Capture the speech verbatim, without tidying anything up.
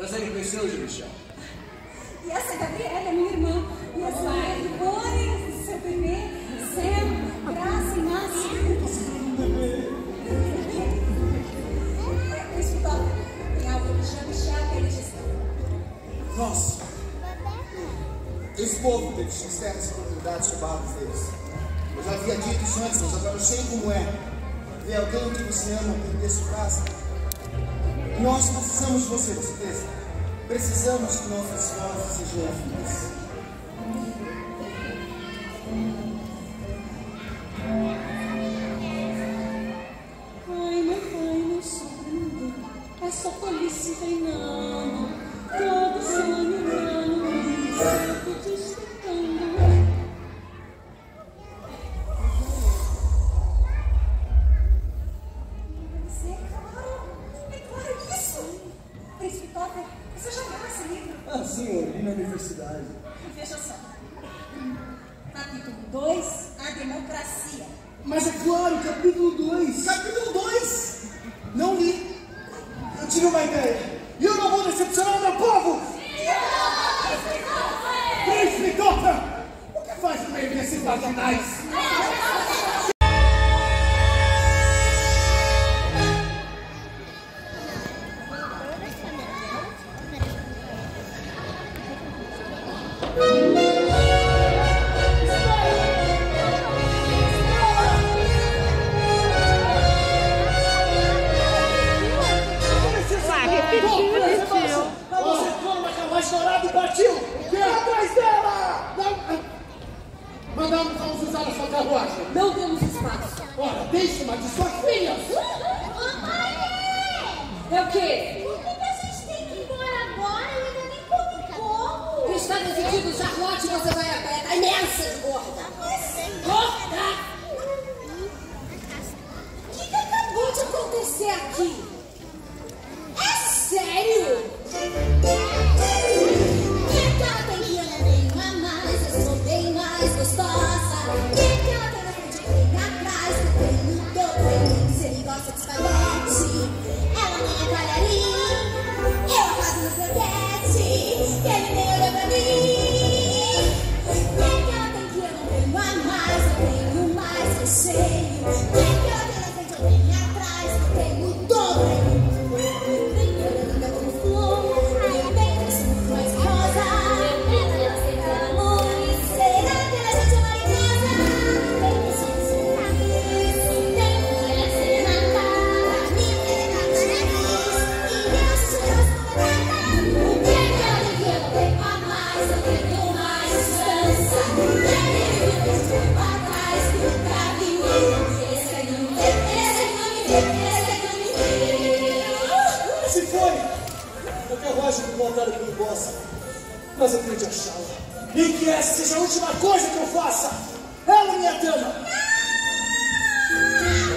Prazer em conhecê-lo, Michel. E essa é a Gabriela, minha irmã. E essa é a Ivone, seu bebê, Sam, Graça, Inácio. Você tem um bebê. Tem algo que chama Michel, que ele disse. Nossa. Esse povo teve sinceras oportunidades roubadas deles. Eu já havia dito isso antes, mas agora eu sei como é. Ver alguém que você ama perder sua casa. Nós precisamos de você, com certeza. Precisamos que nossas vozes sejam ouvidas. Ai, meu pai, não sobra ninguém. É só polícia reinando. Todo sonho humano, isso destacando. Você, claro, é claro isso. Príncipe Topper, você já leu esse livro? Ah, sim, eu li na universidade. Veja só. Capítulo dois, a democracia. Mas é claro, capítulo dois. Capítulo dois? Não li. Eu tive uma ideia. E eu não vou decepcionar o meu povo! Príncipe Topper! O que faz no meio desses marginais? Dourado e partiu! Vem atrás dela! Não! Mandamos vamos usar a sua carruagem. Não temos espaço. Ora, deixe uma de suas filhas! É o quê? Por que a gente tem que ir embora agora? Eu ainda nem comi como. Está decidido, Charlotte, você vai a pé. Tá imensa de gorda. Gorda! O que, que acabou de acontecer aqui? É sério? Se foi! A carruagem que voltaram pelo bossa. Mas eu tenho de achá-la. E que essa seja a última coisa que eu faça! Ela, minha dama!